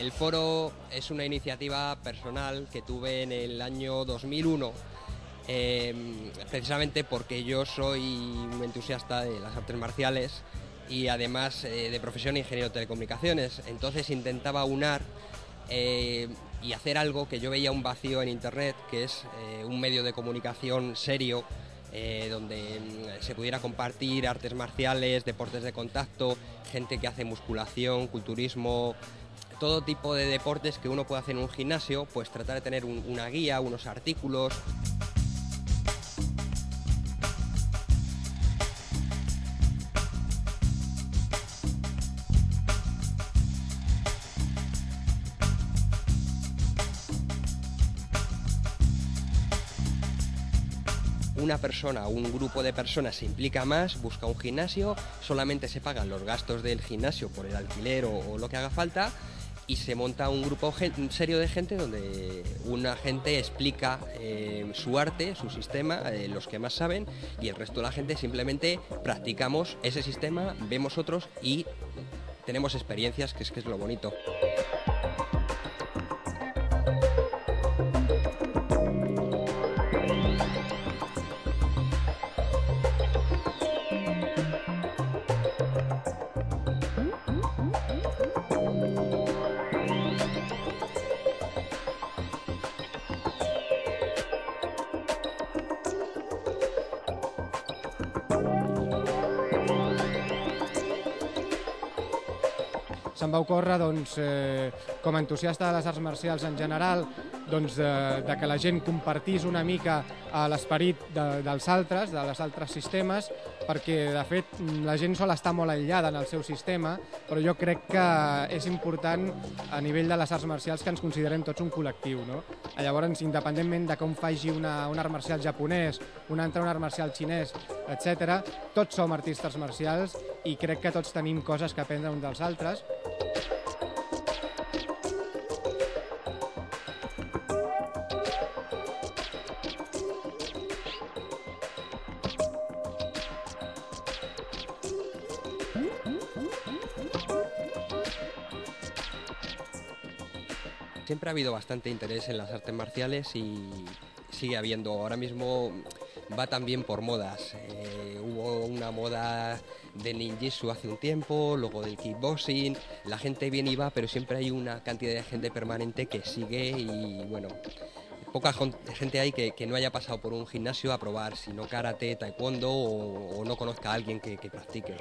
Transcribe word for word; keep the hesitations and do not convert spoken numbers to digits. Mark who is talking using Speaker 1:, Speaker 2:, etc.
Speaker 1: El foro es una iniciativa personal que tuve en el año dos mil uno, eh, precisamente porque yo soy un entusiasta de las artes marciales y además eh, de profesión ingeniero de telecomunicaciones. Entonces intentaba unar eh, y hacer algo que yo veía un vacío en Internet, que es eh, un medio de comunicación serio, Eh, donde mm, se pudiera compartir artes marciales, deportes de contacto, gente que hace musculación, culturismo, todo tipo de deportes que uno puede hacer en un gimnasio, pues tratar de tener un, una guía, unos artículos. Una persona o un grupo de personas se implica más, busca un gimnasio, solamente se pagan los gastos del gimnasio por el alquiler o, o lo que haga falta, y se monta un grupo serio de gente donde una gente explica eh, su arte, su sistema, eh, los que más saben, y el resto de la gente simplemente practicamos ese sistema, vemos otros y tenemos experiencias, que es que es lo bonito.
Speaker 2: Se'm va ocórrer, doncs, eh, com a entusiasta de les arts marcials en general, doncs, de, de que la gent compartís una mica l'esperit de, dels altres, de les altres sistemes, perquè, de fet, la gent sol estar molt aïllada en el seu sistema, però jo crec que és important, a nivell de les arts marcials, que ens considerem tots un col·lectiu, no? Llavors, independentment de com faci una, un art marcial japonès, un altre un art marcial xinès, etcètera, tots som artistes marcials i crec que tots tenim coses que aprendre uns dels altres.
Speaker 1: Siempre ha habido bastante interés en las artes marciales y sigue habiendo. Ahora mismo va también por modas. Eh, hubo una moda de ninjitsu hace un tiempo, luego del kickboxing. La gente viene y va, pero siempre hay una cantidad de gente permanente que sigue y, bueno, poca gente hay que, que no haya pasado por un gimnasio a probar, sino karate, taekwondo o, o no conozca a alguien que, que practique.